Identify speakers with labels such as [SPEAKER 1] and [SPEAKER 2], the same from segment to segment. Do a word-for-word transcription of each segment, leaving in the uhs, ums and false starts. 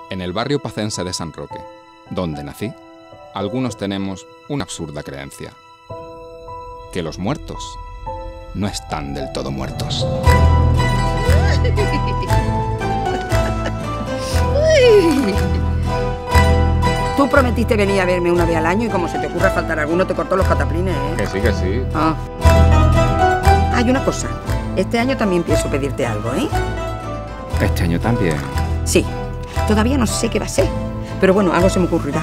[SPEAKER 1] En el barrio pacense de San Roque, donde nací, algunos tenemos una absurda creencia: que los muertos no están del todo muertos.
[SPEAKER 2] Tú prometiste venir a verme una vez al año y como se te ocurra faltar alguno te cortó los cataplines, ¿eh?
[SPEAKER 1] Que sí, que sí.
[SPEAKER 2] Ah. Hay una cosa. Este año también pienso pedirte algo, ¿eh?
[SPEAKER 1] Este año también.
[SPEAKER 2] Sí. Todavía no sé qué va a ser. Pero bueno, algo se me ocurrirá.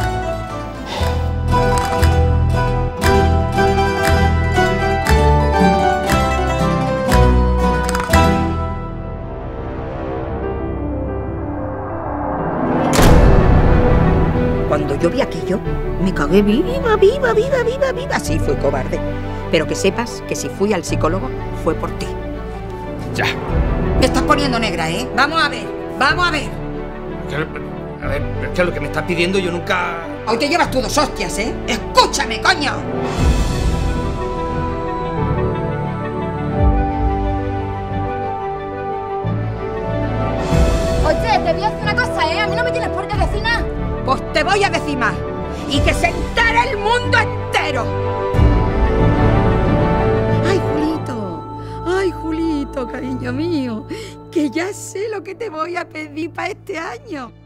[SPEAKER 2] Cuando yo vi aquello, me cagué viva, viva, viva, viva, viva. Sí, fui cobarde. Pero que sepas que si fui al psicólogo, fue por ti.
[SPEAKER 1] Ya.
[SPEAKER 2] Me estás poniendo negra, ¿eh? Vamos a ver, vamos a ver.
[SPEAKER 3] A ver, es que lo que me estás pidiendo yo nunca...
[SPEAKER 2] Hoy te llevas tú dos hostias, ¿eh? ¡Escúchame, coño!
[SPEAKER 4] Oye, te voy a decir una cosa, ¿eh? A mí no me tienes por qué decir nada.
[SPEAKER 2] Pues te voy a decir más. Y que se entere el mundo entero. Ay, Julito. Ay, Julito, cariño mío. Que ya sé lo que te voy a pedir para este año.